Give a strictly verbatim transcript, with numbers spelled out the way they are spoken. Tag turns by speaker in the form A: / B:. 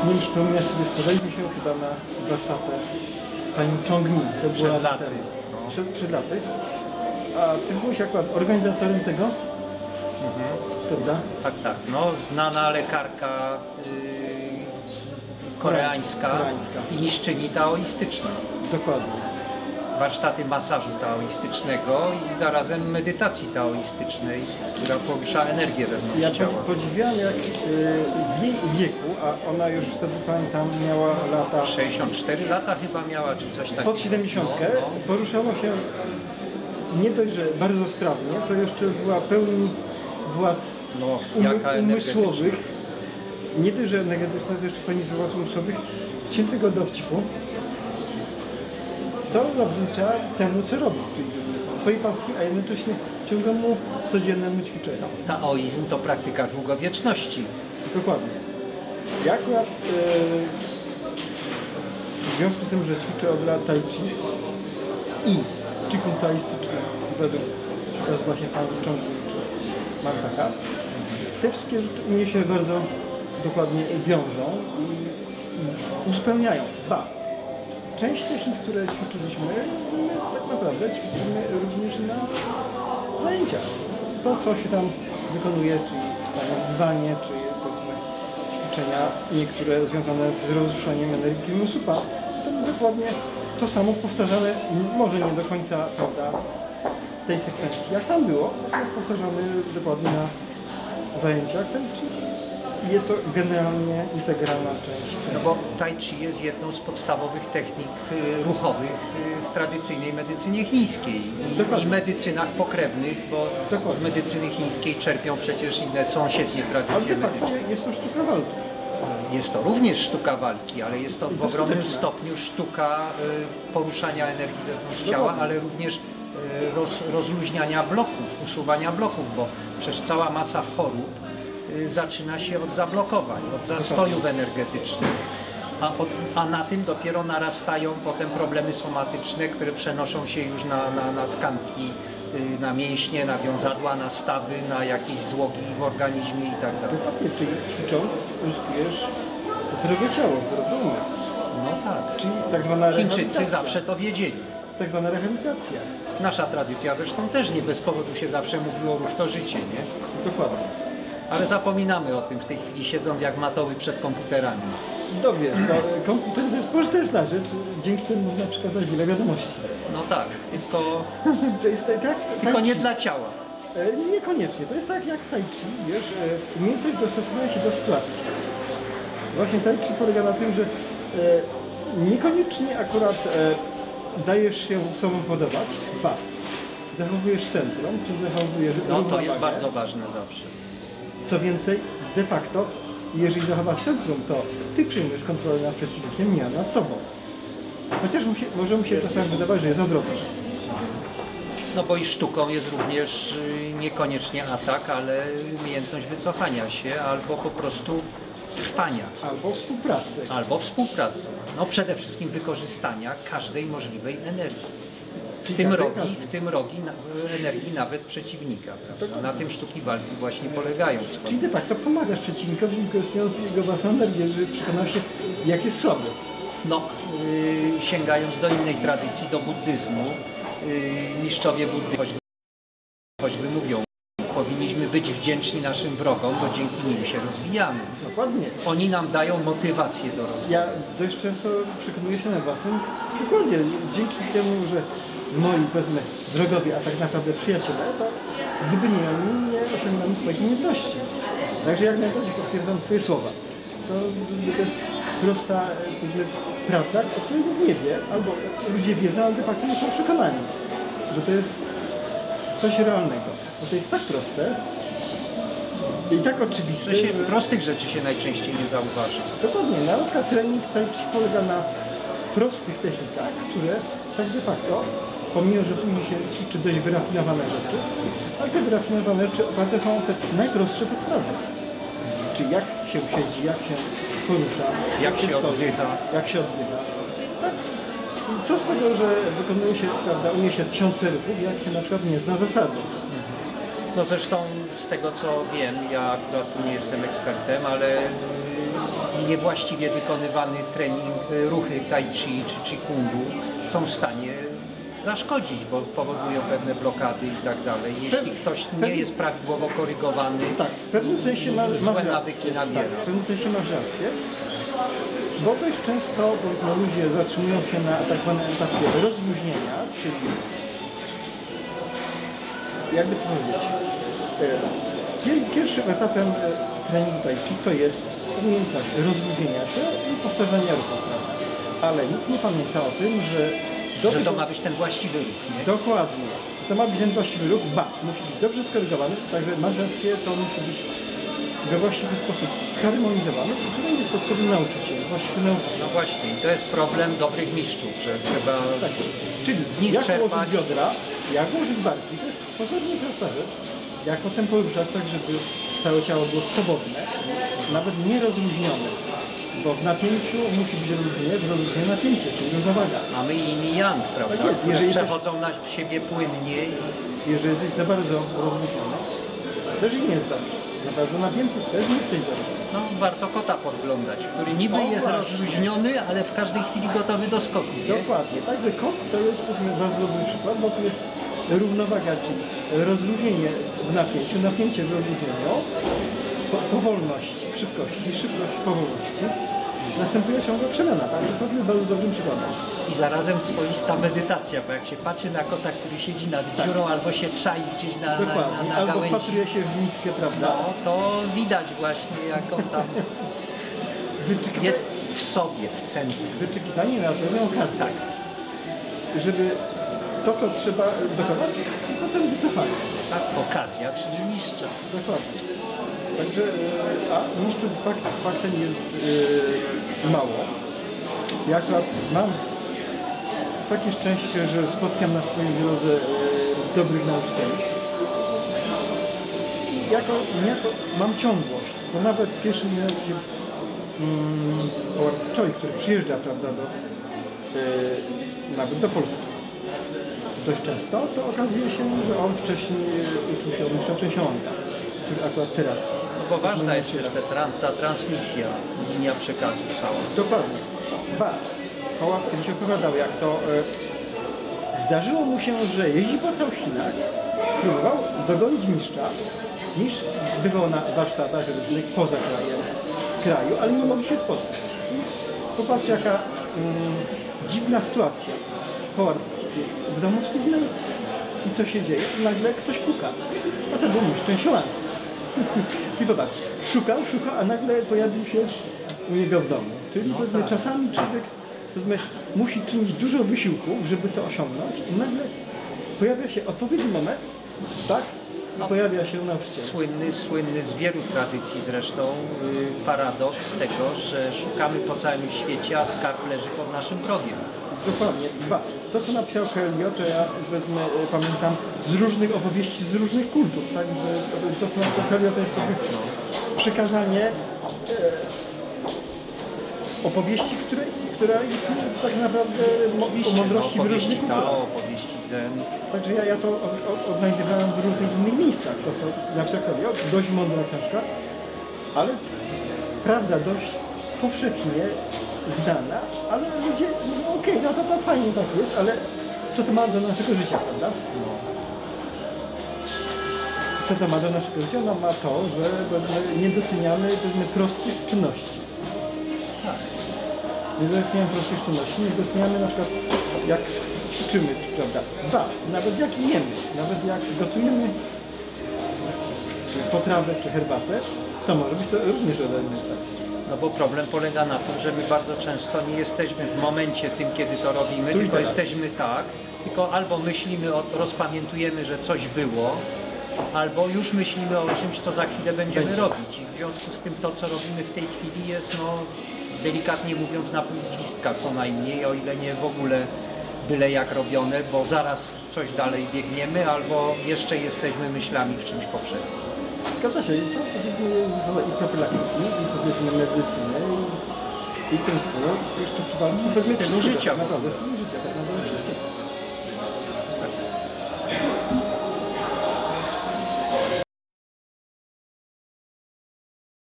A: mieliśmy, u mnie sobie składaliśmy się chyba na warsztatę pani Chong Mi. To
B: Przed
A: była
B: laty.
A: ten-
B: No.
A: Przed, przed laty. A ty byłeś akurat organizatorem tego,
B: Mhm.
A: prawda?
B: Tak, tak. No, znana lekarka yy, koreańska,
A: Koreańska.
B: i niszczyni taoistyczna.
A: Dokładnie.
B: Warsztaty masażu taoistycznego i zarazem medytacji taoistycznej, która porusza energię wewnątrz
A: Ja
B: ciała.
A: podzi- podziwiam jak y, w jej wieku, a ona już wtedy pamiętam miała lata
B: sześćdziesiąt cztery lata chyba miała, czy coś takiego.
A: pod siedemdziesiątkę,
B: No, no.
A: poruszała się nie dość, że bardzo sprawnie, to jeszcze była pełni władz
B: No,
A: umy,
B: jaka
A: umysłowych. Nie dość, że energetyczna, to jeszcze pełni władz umysłowych, ciętego dowcipu. To zawdzięcza temu, co robi, czyli swojej pasji, a jednocześnie ciągłemu codziennemu ćwiczeniu.
B: Taoizm to praktyka długowieczności.
A: Dokładnie. Ja akurat e, w związku z tym, że ćwiczę od lat tai chi i qigong taoistyczny według przykład właśnie pan Chong Mi czy Mantaka, te wszystkie rzeczy u mnie się bardzo dokładnie wiążą i, i uzupełniają. Ba, część technik, które ćwiczyliśmy, my tak naprawdę ćwiczymy również na zajęciach. To, co się tam wykonuje, czyli stanie w dzwanie, czy powiedzmy ćwiczenia niektóre związane z rozruszaniem energii supa, to dokładnie to samo powtarzamy, może nie do końca, prawda, tej sekwencji, jak tam było, ale powtarzamy dokładnie na zajęciach, ten, czyli jest to generalnie integralna część.
B: No bo tai chi jest jedną z podstawowych technik y, ruchowych y, w tradycyjnej medycynie chińskiej i,
A: Dokładnie.
B: i medycynach pokrewnych, bo
A: Dokładnie.
B: z medycyny chińskiej czerpią przecież inne sąsiednie
A: Ale
B: tradycje
A: de facto
B: medyczne.
A: jest to sztuka walki.
B: Jest to również sztuka walki, ale jest to
A: I
B: w
A: to
B: ogromnym
A: skuteczna.
B: stopniu sztuka y, poruszania energii wewnątrz
A: Dokładnie.
B: ciała, ale również y, roz, rozluźniania bloków, usuwania bloków, bo przecież cała masa chorób y, zaczyna się od zablokowań, od zastojów energetycznych, a, od, a na tym dopiero narastają potem problemy somatyczne, które przenoszą się już na, na, na tkanki, y, na mięśnie, na wiązadła, na stawy, na jakieś złogi w organizmie i tak dalej.
A: Dokładnie, czyli ćwicząc uzyskujesz zdrowe ciało, zdrowy umysł.
B: No tak.
A: Czyli tak zwana
B: Chińczycy
A: rehabilitacja.
B: zawsze to wiedzieli.
A: Tak zwana rehabilitacja.
B: Nasza tradycja zresztą też nie bez powodu się zawsze mówiło ruch to życie, nie?
A: Dokładnie.
B: Ale zapominamy o tym w tej chwili, siedząc jak matoły przed komputerami.
A: No wiesz, no, komputer to jest pożyteczna rzecz, dzięki temu można przekazać wiele wiadomości.
B: No tak, tylko,
A: To jest tak, tak w
B: tylko
A: tai
B: nie
A: chi.
B: dla ciała.
A: E, Niekoniecznie. To jest tak jak w tai chi, wiesz, e, umiejętność dostosowania się do sytuacji. Właśnie tai chi polega na tym, że e, niekoniecznie akurat e, dajesz się sobą podobać, ba, zachowujesz centrum, czy zachowujesz
B: No to jest
A: równowagę.
B: bardzo ważne zawsze.
A: Co więcej, de facto, jeżeli zachowasz centrum, to ty przyjmujesz kontrolę nad przeciwnikiem, nie nad tobą. Chociaż mu się, może mu się czasami wydawać, że jest odwrotnie.
B: No bo i sztuką jest również y, niekoniecznie atak, ale umiejętność wycofania się albo po prostu trwania.
A: Albo współpracy.
B: Albo współpracy. No przede wszystkim wykorzystania każdej możliwej energii. W
A: Czyli
B: tym
A: każdej
B: rogi,
A: kasy.
B: w tym rogi na, energii nawet przeciwnika. Prawda? Na tym sztuki walki właśnie polegają.
A: Czyli de facto pomagasz przeciwnikowi, wykorzystując jego własną energię, żeby przekonał się, jak jest słaby.
B: No, yy, sięgając do innej tradycji, do buddyzmu, yy, mistrzowie buddy choćby, choćby mówią, powinniśmy być wdzięczni naszym wrogom, bo dzięki nim się rozwijamy.
A: Dokładnie.
B: Oni nam dają motywację do rozwoju.
A: Ja dość często przekonuję się na własnym przykładzie. Dzięki temu, że moi, powiedzmy, wrogowie, a tak naprawdę przyjaciele, to gdyby nie oni, nie osiągnęli swoich umiejętności. Także jak najbardziej potwierdzam Twoje słowa. To, to jest prosta, powiedzmy, prawda, o której nikt nie wie, albo ludzie wiedzą, ale de facto nie są przekonani, że to jest coś realnego. Bo to jest tak proste i tak oczywiste,
B: To się,
A: że...
B: prostych rzeczy się najczęściej nie zauważa.
A: Dokładnie, nauka, trening tai chi polega na prostych technikach, które tak de facto, pomimo że później się ćwiczy dość wyrafinowane rzeczy, ale te wyrafinowane rzeczy oparte są o te najprostsze podstawy. Czyli jak się siedzi, jak się porusza,
B: Jak się
A: stoi,
B: oddycha.
A: jak się oddycha. Tak. I co z tego, że wykonuje się, prawda, umie się tysiące ruchów, jak się na przykład nie zna zasady.
B: No zresztą z tego co wiem, ja akurat tu nie jestem ekspertem, ale niewłaściwie wykonywany trening, ruchy tai chi czy Qigongu są w stanie zaszkodzić, bo powodują pewne blokady i tak dalej. Jeśli ktoś nie jest prawidłowo korygowany,
A: tak, w pewnym sensie ma,
B: złe
A: masz
B: nawyki
A: rację,
B: nabiera.
A: tak, w pewnym sensie masz rację, bo dość często powiedzmy ludzie zatrzymują się na tak zwanym etapie rozluźnienia, czyli jakby to powiedzieć, e, pierwszym etapem e, treningu tai chi to jest umiejętność rozluźnienia się i powtarzania ruchu, prawda? Ale nikt nie pamięta o tym, że do
B: Że to
A: tego-
B: ma być ten właściwy ruch, nie?
A: Dokładnie. To ma być ten właściwy ruch, ba, musi być dobrze skorygowany, także masz rację, to musi być we właściwy sposób zharmonizowany, i tutaj jest potrzebny nauczyciel, właściwy nauczyciel.
B: No właśnie, i to jest problem dobrych mistrzów, że trzeba
A: Tak, czyli
B: z nich
A: jak
B: czerpać.
A: ułożyć biodra, jak ułożyć barki, to jest pozornie prosta rzecz, jak potem poruszać tak, żeby całe ciało było swobodne, nawet nie rozluźnione, bo w napięciu musi być rozluźnienie, w rozluźnieniu napięcie, czyli równowaga.
B: Mamy yin i yang, prawda?
A: Tak jest,
B: które
A: jeżeli jesteś-
B: przechodzą na siebie płynnie.
A: Jeżeli jesteś za bardzo rozluźniony, też nie jest dobrze. Za bardzo napięty też nie jesteś dobrze.
B: No, warto kota podglądać, który niby
A: O,
B: jest
A: właśnie.
B: rozluźniony, ale w każdej chwili gotowy do skoku. Nie?
A: Dokładnie. Także kot to jest powiedzmy bardzo dobry przykład, bo tu jest równowaga, czyli rozluźnienie w napięciu, napięcie w rozluźnieniu, po, powolność w szybkości, szybkość w powolności. Następuje ciągła przemiana, także kot jest bardzo dobrym przykładem.
B: I zarazem swoista medytacja, bo jak się patrzy na kota, który siedzi nad dziurą albo się czai gdzieś na, na,
A: Dokładnie.
B: na, na
A: Albo
B: gałęzi,
A: wpatruje się w niskie, prawda?
B: no, to widać właśnie, jak on tam
A: Wyczekiwa-
B: jest w sobie, w centrum.
A: Wyczekiwanie na pewną okazję.
B: Tak.
A: Żeby to, co trzeba dokonać, i potem wycofanie.
B: Tak, okazja, czyli mistrza.
A: Dokładnie. Także, e, a mistrzów fakt, faktem jest e, mało. Ja akurat mam takie szczęście, że spotkam na swojej drodze e, dobrych nauczycieli. I jako, niejako mam ciągłość, bo nawet pierwszy mój nauczyciel mm, Howard Choi, który przyjeżdża, prawda, do, e, nawet do Polski dość często, to okazuje się, że on wcześniej uczył się od mistrza Częsiołanga, który akurat teraz.
B: No bo ważna jest też ta, trans, ta transmisja, linia przekazu cała.
A: Dokładnie. Ba, Howard kiedyś opowiadał, jak to e, zdarzyło mu się, że jeździ po całych Chinach, próbował dogonić mistrza, mistrz bywał na warsztatach różnych poza krajem, kraju, ale nie mogli się spotkać. I popatrz, jaka mm, dziwna sytuacja. Howard jest w domu w Sydney i co się dzieje? Nagle ktoś puka. A to był mistrz Częsiołanga. Ty popatrz, szukał, szukał, a nagle pojawił się u niego w domu. Czyli
B: No
A: powiedzmy,
B: tak.
A: czasami człowiek powiedzmy, musi czynić dużo wysiłków, żeby to osiągnąć i nagle pojawia się odpowiedni moment, tak? I
B: No.
A: pojawia się nauczyciel.
B: Słynny, słynny z wielu tradycji zresztą y, paradoks tego, że szukamy po całym świecie, a skarb leży pod naszym progiem.
A: Dokładnie. Dwa. To, co napisał Coelho, to ja powiedzmy e, pamiętam z różnych opowieści, z różnych kultów, tak? Że to, to co napisał Coelho, to jest powiedzmy przekazanie e, opowieści, które, która istnieje tak naprawdę mo, o mądrości
B: no,
A: w
B: opowieści
A: różnych kulturach.
B: Tao, opowieści Zen.
A: Także ja, ja to od, od, odnajdywałem w różnych innych miejscach, to co napisał Coelho, dość mądra książka, ale prawda dość powszechnie znana, ale ludzie mówią, okej, no to, to fajnie tak jest, ale co to ma do naszego życia, prawda?
B: No.
A: Co to ma do naszego życia? No ma to, że powiedzmy, nie doceniamy powiedzmy, prostych czynności.
B: Tak.
A: Nie doceniamy prostych czynności, nie doceniamy na przykład jak ćwiczymy, czy, prawda? Ba, nawet jak jemy, nawet jak gotujemy czy potrawę, czy herbatę, to może być to również rodzaj medytacji.
B: No bo problem polega na tym, że my bardzo często nie jesteśmy w momencie tym, kiedy to robimy,
A: Tu i
B: tylko
A: teraz.
B: jesteśmy tak, tylko albo myślimy, o, rozpamiętujemy, że coś było, albo już myślimy o czymś, co za chwilę będziemy
A: Będzie.
B: robić. I w związku z tym to, co robimy w tej chwili jest, no delikatnie mówiąc, na pół gwizdka co najmniej, o ile nie w ogóle byle jak robione, bo zaraz coś dalej biegniemy, albo jeszcze jesteśmy myślami w czymś poprzednim.
A: Zgadza się, i to powiedzmy jest zasada i profilaktyki, i powiedzmy medycyny, i, i kung fu, i sztuki walki, i powiedzmy
B: Stylu
A: wszystkiego,
B: życia.
A: tak naprawdę, stylu życia, tak naprawdę wszystkiego.